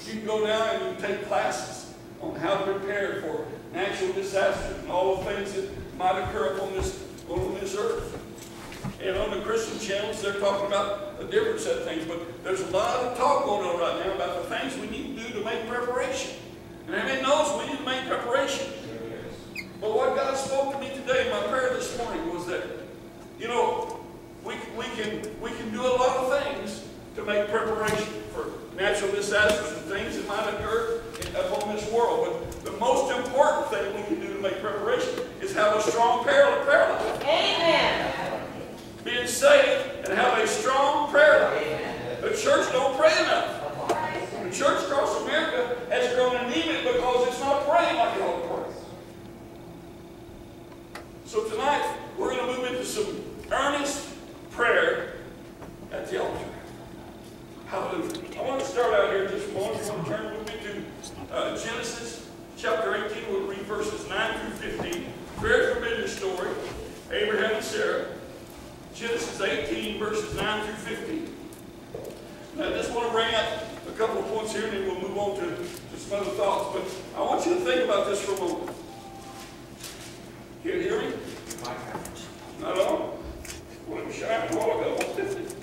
You can go down and you can take classes on how to prepare for natural disasters and all the things that might occur upon this earth. And on the Christian channels, they're talking about a different set of things. But there's a lot of talk going on right now about the things we need to do to make preparation. And everybody knows we need to make preparation. But what God spoke to me today in my prayer this morning was that, you know, we can do a lot of things to make preparation for natural disasters and things that might occur upon this world. But the most important thing we can do to make preparation is have a strong prayer life. Amen. Being saved and have a strong prayer life. The church don't pray enough. The church across America has grown anemic because it's not praying like it ought to pray. So tonight, we're going to move into some earnest prayer at the altar. Hallelujah. I want to start out here just a moment. You want to turn with me to Genesis chapter 18. We'll read verses 9 through 15. Very familiar story. Abraham and Sarah. Genesis 18, verses 9 through 15. Now, I just want to bring out a couple of points here, and then we'll move on to some other thoughts. But I want you to think about this for a moment. Can you hear me? Not at all? Well, it was shining a while ago. What's different?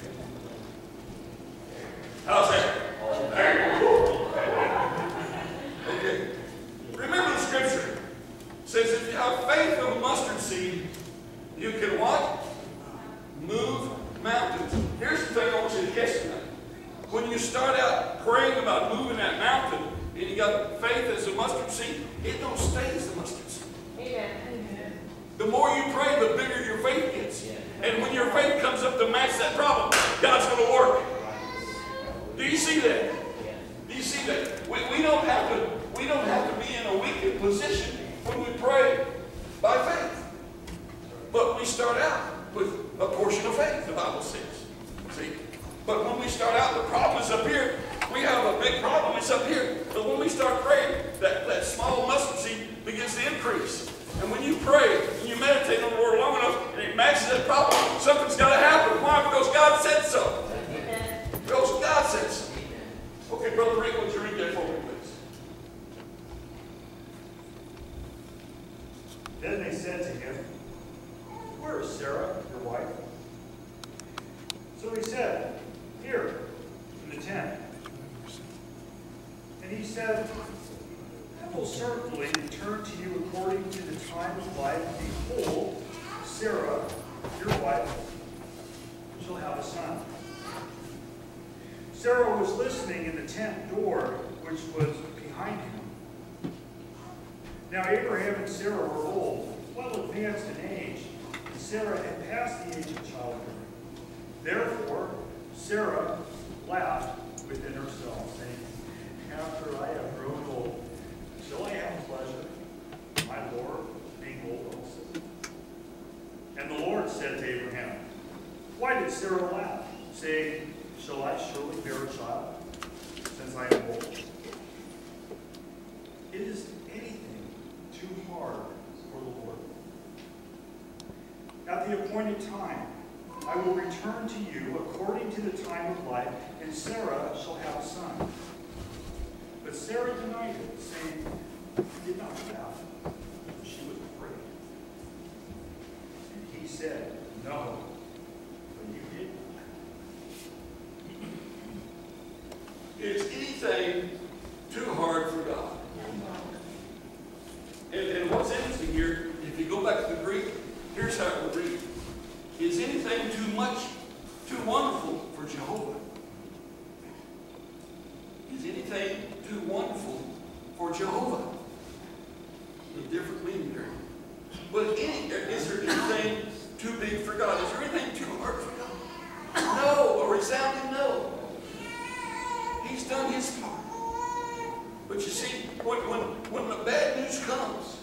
How's that? There you go. Okay. Remember the scripture. It says if you have faith of a mustard seed, you can what? Move mountains. Here's the thing I want you to catch tonight. When you start out praying about moving that mountain, and you got faith as a mustard seed, it don't stay as a mustard seed. Amen. The more you pray, the bigger your faith gets. And when your faith comes up to match that problem, God's going to work. Do you see that? Do you see that? We don't have to be in a weakened position when we pray by faith. But we start out with a portion of faith, the Bible says. See? But when we start out, the problem is up here. We have a big problem, it's up here. But when we start praying, that small mustard seed begins to increase. And when you pray and you meditate on the Word long enough and it matches that problem, something's got to happen. Why? Because God said so. Because God said so. Okay, Brother Rick, would you read that for me, please? Then they said to him, "Where is Sarah, your wife?" So he said, "Here, in the tent." And he said, "I will certainly return to you according to the time of life. Behold, Sarah, your wife, shall have a son." Sarah was listening in the tent door, which was behind him. Now Abraham and Sarah were old, well advanced in age, and Sarah had passed the age of childbearing. Therefore Sarah laughed within herself, saying, "After I have grown old, shall I have pleasure, my Lord being old also?" And the Lord said to Abraham, "Why did Sarah laugh, saying, Shall I surely bear a child, since I am old? Is anything too hard for the Lord? At the appointed time, I will return to you according to the time of life, and Sarah shall have a son." But Sarah denied it, saying, "I did not laugh, for she was afraid." And he said, "No, but you did not." Is anything too hard for God? And what's interesting here, if you go back to the Greek, here's how it would read. Is anything too much, too wonderful for Jehovah? Is anything too wonderful for Jehovah? A different meaning there. But is there anything too big for God? Is there anything too hard for God? No, a resounding no. He's done his part. But you see, when the bad news comes,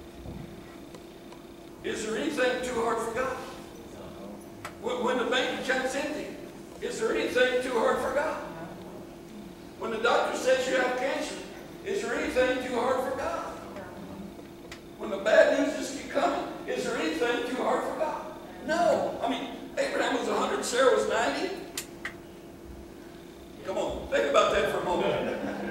is there anything too hard for God? When the bank account's empty, is there anything too hard for God? When the doctor says you have cancer, is there anything too hard for God? When the bad news just keep coming, is there anything too hard for God? No. I mean, Abraham was 100, Sarah was 90. Come on, think about that for a moment.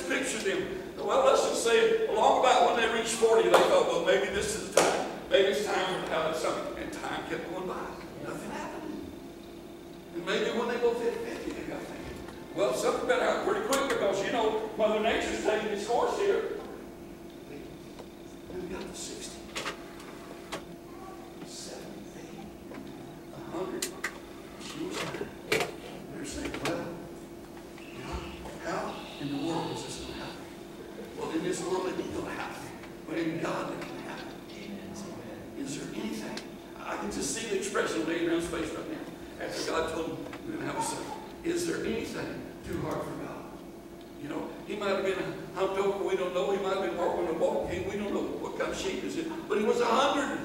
picture them. Well, let's just say, along about when they reached 40, they thought, well, maybe this is the time. Maybe it's time to have something. And time kept going by. Nothing happened. And maybe when they both hit 50, they got thinking, well, something better happen pretty quick because, you know, Mother Nature's taking its course here. And we got to 60, 70, 100. She was there. They're saying, well, you know, how in the world is this going to happen? Well, in this world, it ain't going to happen. But in God, it can happen. Is there anything? I can just see the expression of Abraham's face right now. After God told him we're going to have a son. Is there anything too hard for God? You know, he might have been humped over, we don't know. He might have been walking a walk. We don't know what kind of shape is it. But he was 100.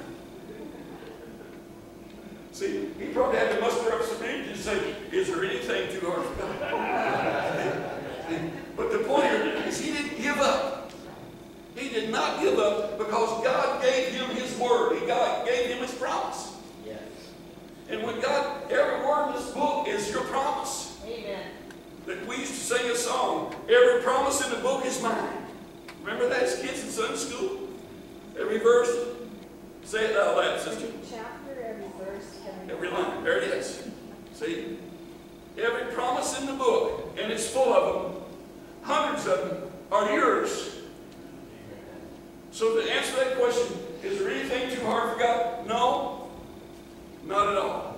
See, he probably had to muster up some energy and say, is there anything too hard for God? But the point here is he didn't give up. He did not give up because God gave him his word. God gave him his promise. Yes. And when God, every word in this book is your promise. Amen. That we used to sing a song, every promise in the book is mine. Remember that as kids in Sunday school? Every verse. Say it out loud, sister. Every chapter, every verse, Every line. There it is. See? Every promise in the book, and it's full of them, hundreds of them, are yours. So to answer that question, is there anything too hard for God? No. Not at all.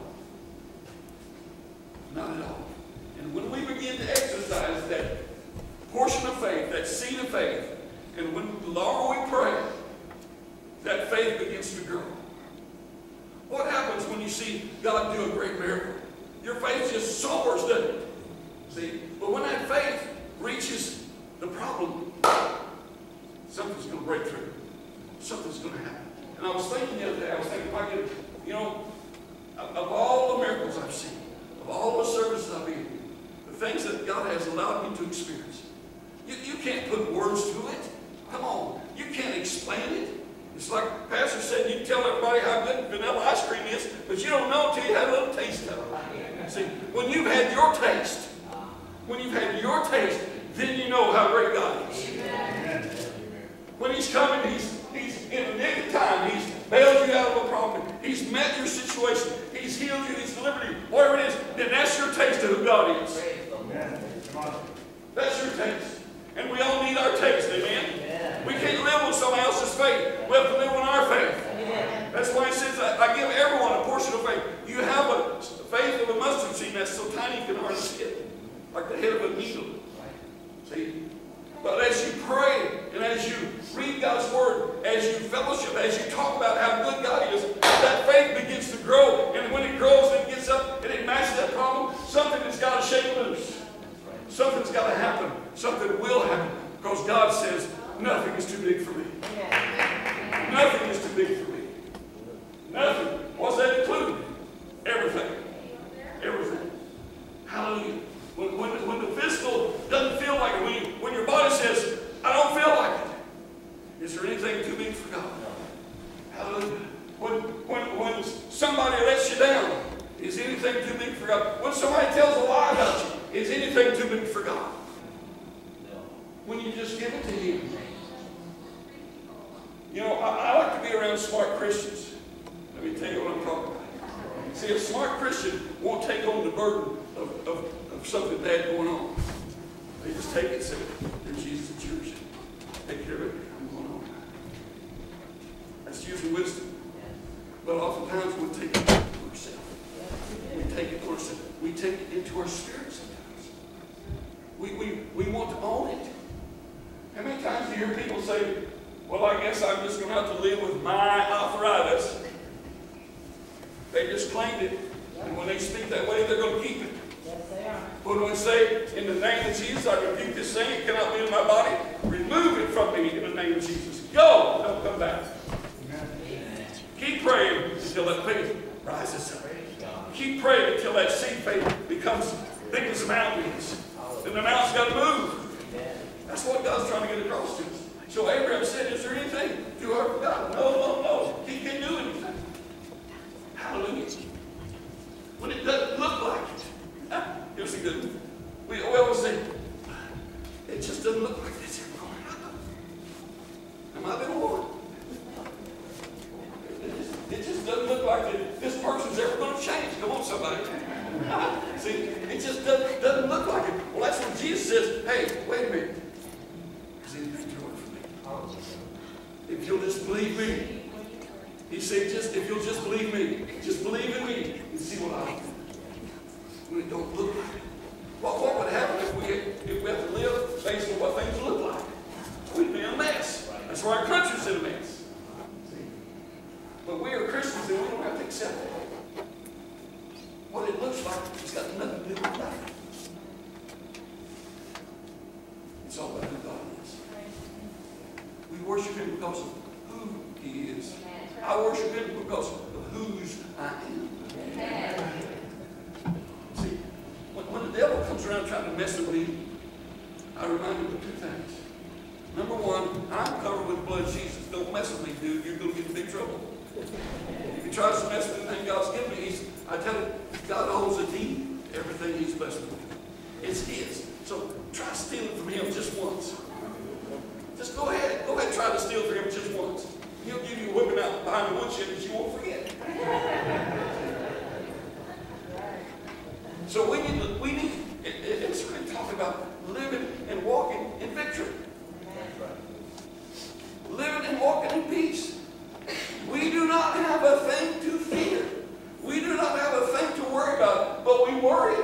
Not at all. And when we begin to exercise that portion of faith, that seed of faith, and when the longer we pray, that faith begins to grow. What happens when you see God do a great miracle? Your faith just soars, doesn't it? See? But when that faith reaches the problem, something's going to break through. Something's going to happen. And I was thinking the other day, if I could, you know, of all the miracles I've seen, of all the services I've been in, the things that God has allowed me to experience, you can't put words to it. Come on. You can't explain it. It's like Pastor said, you tell everybody how good vanilla ice cream is, but you don't know until you have a little taste of it. See, when you've had your taste, then you know how great God is. Amen. When he's coming, he's in the nick of time. He's bailed you out of a problem. He's met your situation. He's healed you. He's delivered you. Whatever it is, then that's your taste of who God is. That's your taste. And we all need our taste, amen? We can't live with somebody else's faith. We have to live on our faith. That's why it says, I give everyone a portion of faith. You have a faith of a mustard seed that's so tiny you can hardly see it. Like the head of a needle. See? But as you pray, and as you read God's Word, as you fellowship, as you talk about how good God is, that faith begins to grow. And when it grows and it gets up and it matches that problem, something has got to shake loose. Something's got to happen. Something will happen. Because God says, nothing is too big for me. Nothing is too big for me. Nothing. What's that include? Everything. Everything. Hallelujah. When the physical doesn't feel like it, when your body says, I don't feel like it, is there anything too big for God? Hallelujah. When somebody lets you down, is anything too big for God? When somebody tells a lie about you, is anything too big for God? When you just give it to Him. You know, I like to be around smart Christians. Let me tell you what I'm talking about. See, a smart Christian won't take on the burden of something bad going on. They just take it and say, there's Jesus, it's yours. Take care of it. I'm going on. That's using wisdom. But oftentimes we'll take it to ourselves. We take it to ourselves. We take it into our spirit sometimes. We want to own it. How many times do you hear people say, well, I guess I'm just going to have to live with my arthritis? They just claimed it. And when they speak that way, they're going to keep it. Yes, they are. But when we say, in the name of Jesus, I rebuke this thing, it cannot be in my body, remove it from me in the name of Jesus. Go! Don't come back. Amen. Keep praying until that faith rises up. Keep praying until that seed faith becomes big as the mountain is. And the mountain's got to move. That's what God's trying to get across to us. So Abraham said, is there anything too hard for God? No. He can't do anything. Hallelujah. When it doesn't look like it. Here's a good one. We always say, it just doesn't look like that. If you'll just believe me. He said, if you'll just believe me, just believe in me, and see what I'll do. When it don't look like it. What would happen if we have to live based on what things look like? We'd be in a mess. That's why our country's in a mess. But we are Christians and we don't have to accept it. What it looks like, it's got nothing to do with nothing. It's all about who God is. We worship Him because of who He is. I worship Him because of whose I am. See, when the devil comes around trying to mess with me, I remind him of two things. Number one, I'm covered with the blood of Jesus. Don't mess with me, dude. You're going to get in big trouble. If he tries to mess with anything God's given me, I tell him, God holds a deed to everything He's blessed me with. It's His. So try stealing from Him just once. Just go ahead. Go ahead and try to steal from Him just once. He'll give you a whipping out behind the windshield that you won't forget. So we need, it's really talking about living and walking in victory. Living and walking in peace. We do not have a thing to fear. We do not have a thing to worry about, but we worry.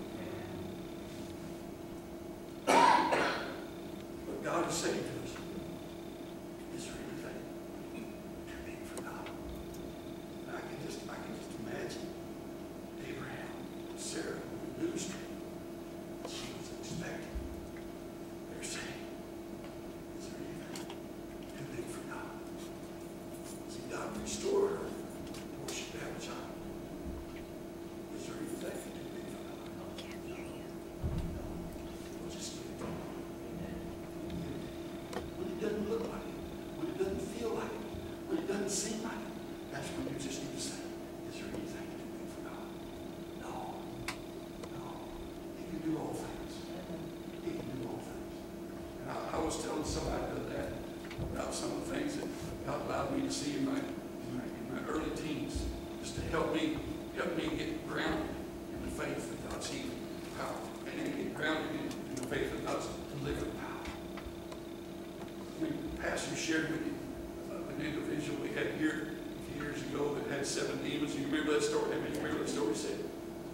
But God is saying to us, is there anything too big for God? And I can just imagine Abraham, Sarah, on the news stream. She was expecting. They're saying, is there anything too big for God? See, God restored her before she had a child. Is there anything too big for God? Can't hear you. We'll just give it to Him. When it doesn't look like it, when it doesn't feel like it, when it doesn't seem like it, that's when you just need to say, is there anything too big for God? No. No. He can do all things. He can do all things. And I was telling somebody the other day about some of the things that God allowed me to see in my early teens, just to help me get grounded in the faith of God's healing power, and get grounded in the faith of God's delivering power. I mean, Pastor shared with you an individual we had here a few years ago that had 7 demons. You remember that story? I mean, you remember that story? He said,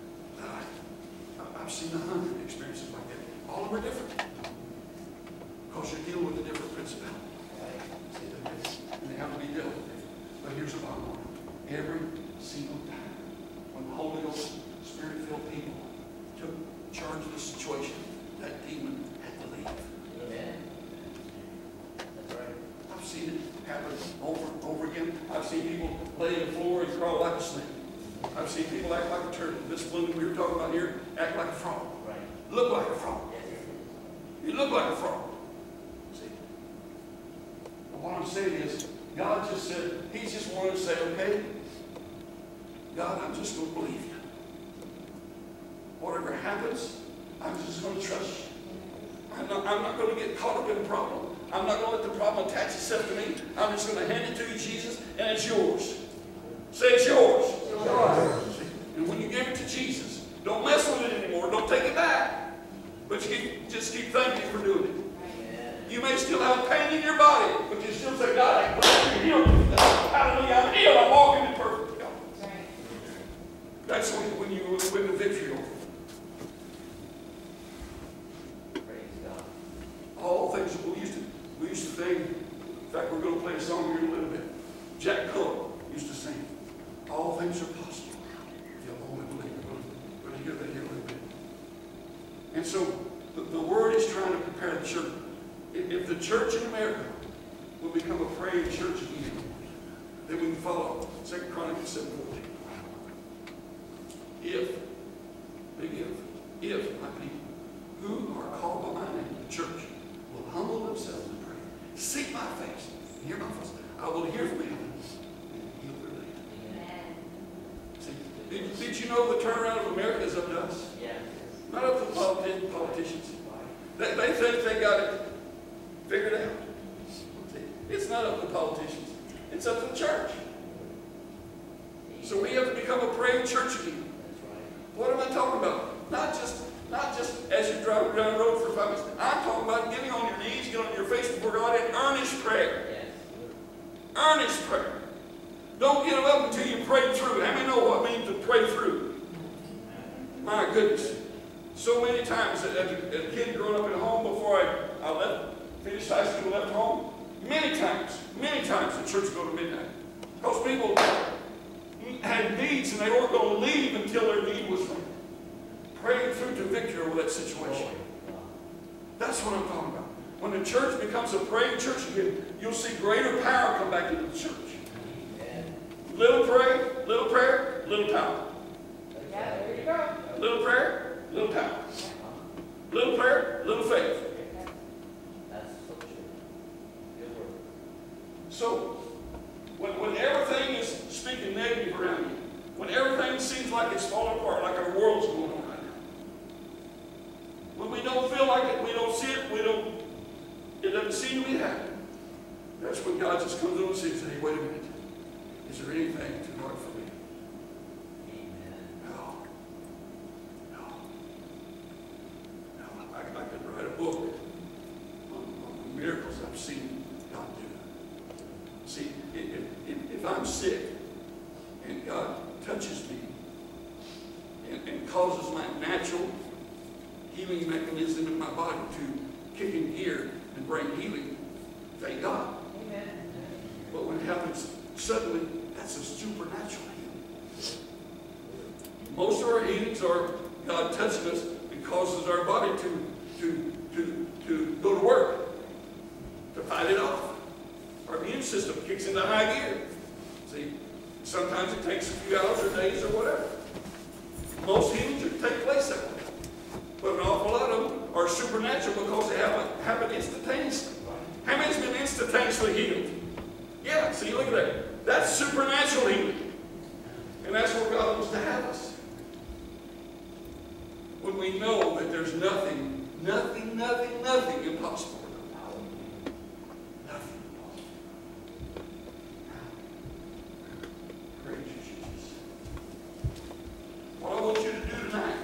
I've seen 100 experiences like that. All of them are different. Because you're dealing with a different principality. And they have to be dealt with. But here's the bottom line. Every single time when the Holy Ghost, Spirit-filled people took charge of the situation, that demon had to leave. Amen. That's right. I've seen it happen over and over again. I've seen people lay on the floor and crawl like a snake. I've seen people act like a turtle. This woman we were talking about here act like a frog. Right. Look like a frog. You look like a frog. See? But what I'm saying is, God just said, He just wanted to say, okay, God, I'm just going to believe you. Whatever happens, I'm just going to trust you. I'm not going to get caught up in the problem. I'm not going to let the problem attach itself to me. I'm just going to hand it to you, Jesus, and it's yours. Say it's yours. It's yours. And when you give it to Jesus, don't mess with it anymore. Don't take it back. But just keep thanking Him for doing it. You may still have pain in your body, but you still say, God, I'm healed. Hallelujah, I'm healed. I'm walking in perfect health. That's when you win the victory over. Praise God. All things we used to sing. In fact, we're going to play a song here in a little bit. Jack Cook used to sing, all things are possible if you'll only believe. We're going to hear that here in a little bit. And so the Word is trying to prepare the church. If the church in America will become a praying church again, then we can follow 2 Chronicles 7:14. If my people who are called by my name, the church, will humble themselves and pray, seek my face, and hear my voice, I will hear from heaven and heal their land. See, did you know the turnaround of America is up to us? Yeah. Not up to the politicians. They think they got it figured out. It's not up to politicians. It's up to the church. So we have to become a praying church again. What am I talking about? Not just as you're driving down the road for 5 minutes. I'm talking about getting on your knees, getting on your face before God in earnest prayer. Earnest prayer. Don't get up until you pray through. How many know what it means to pray through? My goodness. So many times as a kid growing up at home before I finished high school, left home, many times the church would go to midnight. Because people had needs and they weren't going to leave until their need was met. Praying through to victory over that situation. That's what I'm talking about. When the church becomes a praying church again, you'll see greater power come back into the church. Little prayer, little power. Yeah, there you go. Little prayer, little power. Little prayer, little faith. That's so true. Good word. So, when everything is speaking negative around you, when everything seems like it's falling apart, like our world's going on right now, when we don't feel like it, we don't see it, it doesn't seem to be happening, that's when God just comes over and says, hey, wait a minute. Is there anything too hard for me? Amen. No. I could write a book on the miracles I've seen God do. See, if I'm sick and God touches me and causes my natural healing mechanism in my body to kick in gear and bring healing, thank God. Amen. But when it happens suddenly, that's a supernatural healing. Most of our healings are God touching us and causes our body to go to work, to fight it off. Our immune system kicks into high gear. See, sometimes it takes a few hours or days or whatever. Most healings take place that way. But an awful lot of them are supernatural because they happen instantaneously. How many's been instantaneously healed? Yeah, see, look at that. That's supernatural healing. And that's where God wants to have us. When we know that there's nothing impossible. Nothing impossible. Praise you, Jesus. What I want you to do tonight,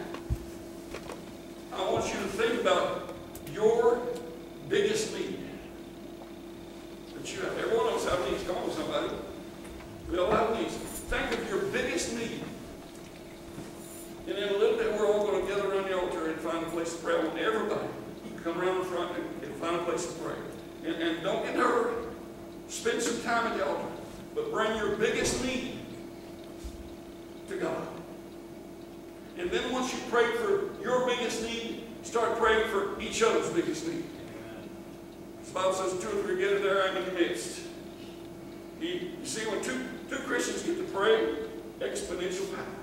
I want you to think about your biggest need that you have. Everyone else have needs. Come on, somebody. We all have needs. Think of your biggest need. And in a little bit, we're all going to gather around the altar and find a place to pray. I want everybody to come around the front and find a place to pray. And don't get in a hurry. Spend some time at the altar. But bring your biggest need to God. And then once you pray for your biggest need, start praying for each other's biggest need. The Bible says 2 or 3 gather there, I'm in the midst. You see, when two Christians get to pray, exponential power.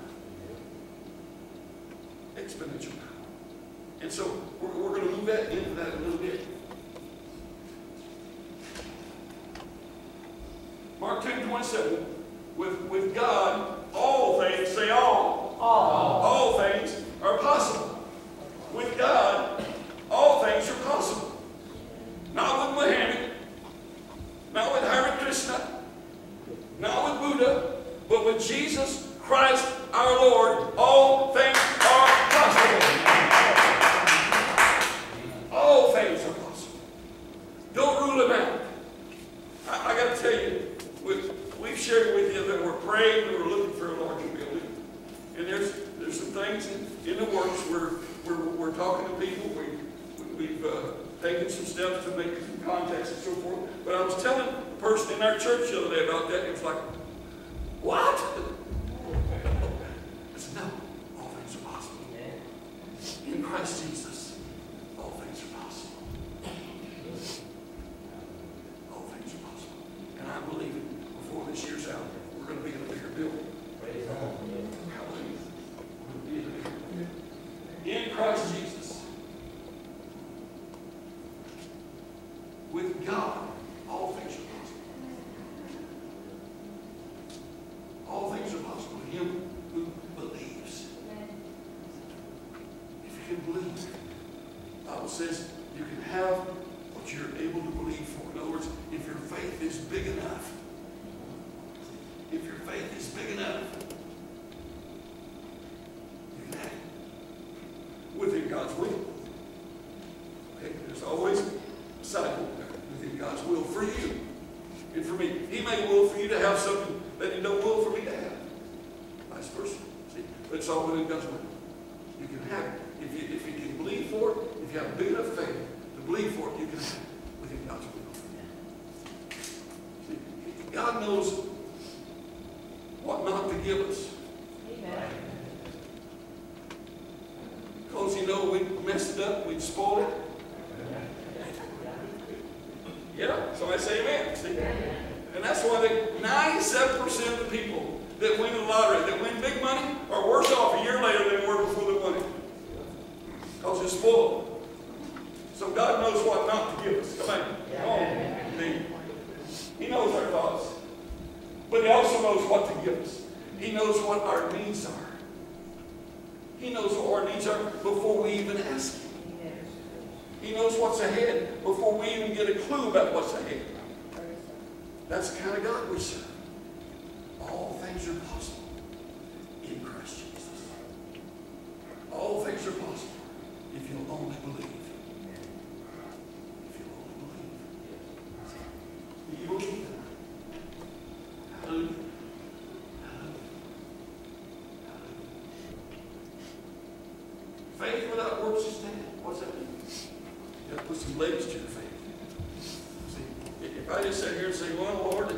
Exponential power. And so we're going to move into that a little bit. Mark 10:27. With God, all things, say all. All things are possible. With God, all things are possible. Not with Muhammad, not with Hare Krishna, not with Buddha, but with Jesus Christ our Lord, all things are possible. All things are possible. Don't rule them out. I got to tell you, we've shared with you that we're praying and we're looking for a larger building. And there's some things in the works where we're talking to people. We've taken some steps to make some contacts and so forth. But I was telling a person in our church the other day about that, and it was like, what? I said, no, all things are possible. In Christ Jesus, all things are possible. All things are possible. And I believe it, before this year's out, we're going to be in a bigger building. In Christ Jesus. With God, all things are possible. All things are possible to him who believes. If you can believe, the Bible says you can have what you're able to believe for. In other words, if your faith is big enough, you can have it within God's will. Okay, there's always a sidewalk there within for you and for me. He may will for you to have something that He don't will for me to have. Vice versa. See, but it's all within God's will. You can have it. If you can believe for it, if you have big enough faith to believe for it, you can have it within God's will. See, God knows what not to give us. Amen. Because He knows we messed it up, we'd spoiled it. Yeah, somebody say amen. See? And that's why 97% of the people that win the lottery, that win big money, are worse off a year later than they were before they won it. Because it's spoiled. So God knows what not to give us. Come on. He knows our thoughts. But He also knows what to give us. He knows what our needs are. He knows what our needs are before we even ask Him. He knows what's ahead before we even get a clue about what's ahead. That's the kind of God we serve. All things are possible in Christ Jesus. All things are possible if you'll only believe. If you'll only believe. Do you believe that? Hallelujah. Faith without works is dead. What's that mean? You have to put some legs to your faith. See, if I just sit here and say, well, Lord,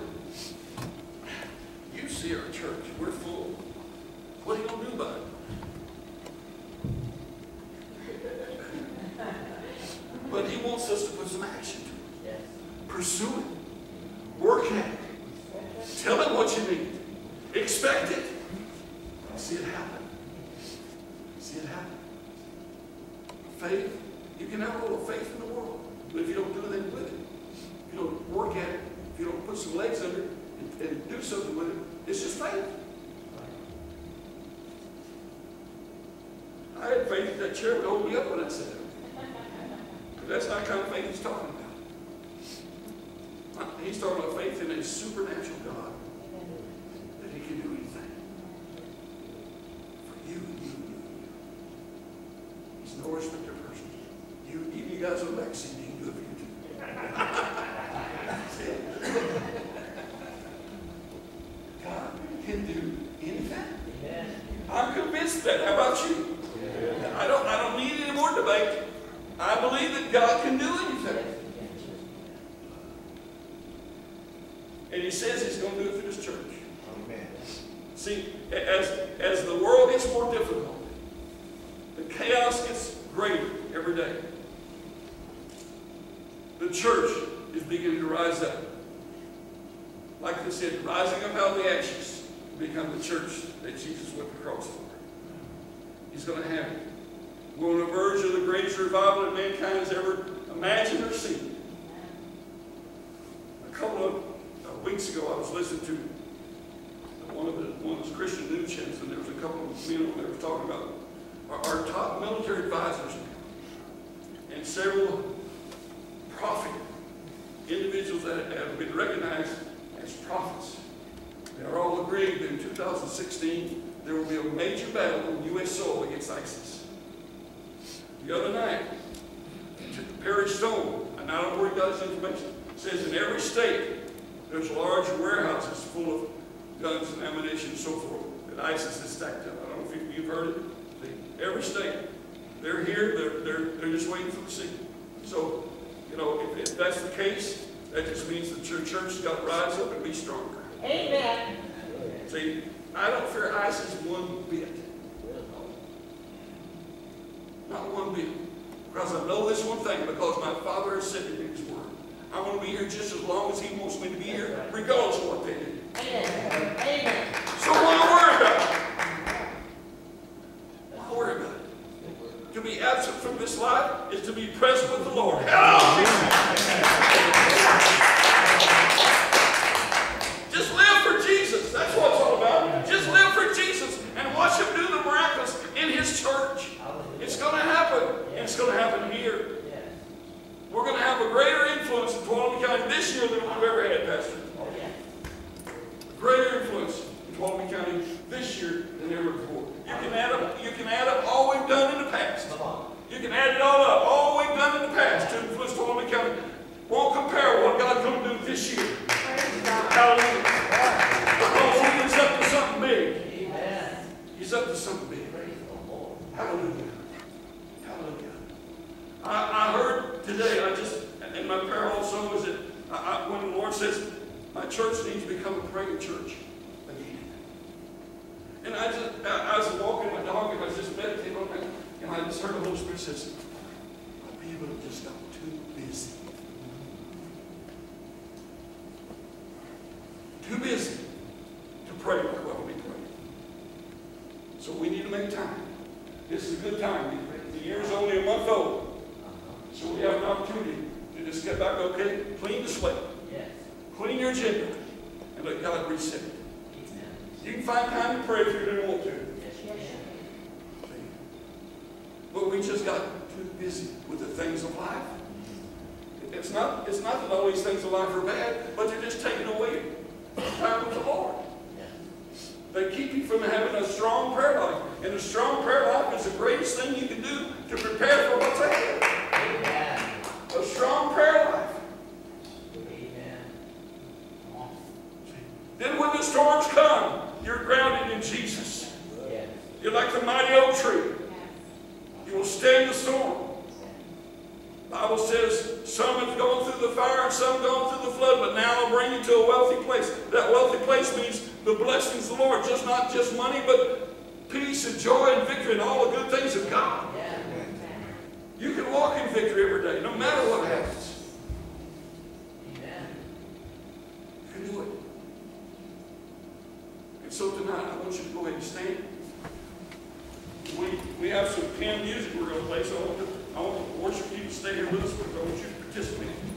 you see our church, we're full. What are you going to do about it? But He wants us to put some action to it. Yes. Pursue it. Work at it. Tell Him what you need. Expect it. See it happen. See it happen. Faith. You can have a little faith in the world. But if you don't do anything with it, if you don't work at it, if you don't put some legs under it and do something with it, it's just faith. I had faith that chair would hold me up when I sat down. But that's not the kind of faith He's talking about. He's talking about faith in a supernatural God. That He can do anything. For you and you and you and you. He's no respecter of persons. You guys on back seat, He can do it for you too. God can do anything. Amen. I'm convinced of that. How about you? I don't need any more debate. I believe that God can do anything. And He says He's going to do it through this church. Amen. See, as the world gets more difficult, the chaos gets greater every day, the church is beginning to rise up. Like they said, rising up out of the ashes to become the church that Jesus went to the cross for. He's going to have it. We're on the verge of the greatest revival that mankind has ever imagined or seen. A couple of weeks ago, I was listening to one of those Christian news channels, and there was a couple of men on there who were talking about our top military advisors and several prophet individuals that have been recognized as prophets. They are all agreeing that in 2016 there will be a major battle on U.S. soil against ISIS. The other night, Perry Stone, and I don't know where he got his information, says in every state there's large warehouses full of guns and ammunition and so forth that ISIS has stacked up. I don't know if you've heard it. See, every state, they're here, they're just waiting for the signal. So, you know, if that's the case, that just means the church has got to rise up and be stronger. Amen. See, I don't fear ISIS one bit. Not one bit. Because I know this one thing, because my Father has said it in His Word. I'm going to be here just as long as He wants me to be here, regardless of what they do. Amen. Amen. So what do I worry about? What do I worry about? To be absent from this life is to be present with the Lord. Hello! Just live for Jesus. That's what it's all about. Just live for Jesus and watch Him do the miraculous in His church. It's going to happen. And it's going to happen here. We're going to have a greater influence in Tuolumne County this year than we've ever had, Pastor. Greater influence in Tuolumne County this year than ever before. You can add up all we've done in the past. You can add it all up. All we've done in the past to influence Tuolumne County won't compare what God's going to do Lord says, my church needs to become a praying church again. And I was walking my dog and I was just meditating on that. And I just heard the Holy Spirit says, my people have just got too busy. Too busy to pray like what we pray. So we need to make time. This is a good time. The year is only a month old. So we have an opportunity to just get back, okay, clean the slate. Yes. Clean your agenda. And let God reset it. Amen. You can find time to pray if you really want to. Yes, you can. But we just got too busy with the things of life. It's not that all these things of life are bad, but they're just taking away time with the Lord. Yes. They keep you from having a strong prayer life. And a strong prayer life is the greatest thing you can do to prepare for what's ahead. Amen. A strong prayer life. Amen. Come on. Then when the storms come, you're grounded in Jesus. Yes. You're like the mighty oak tree. You will stand the storm. The Bible says some have gone through the fire and some gone through the flood, but now I'll bring you to a wealthy place. That wealthy place means the blessings of the Lord, just not just money, but peace and joy and victory and all the good things of God. Yeah. You can walk in victory every day, no matter what happens. Amen. You can do it. And so tonight, I want you to go ahead and stand. We have some piano music we're going to play, so I want the worship team to stay here with us, but I want you to participate.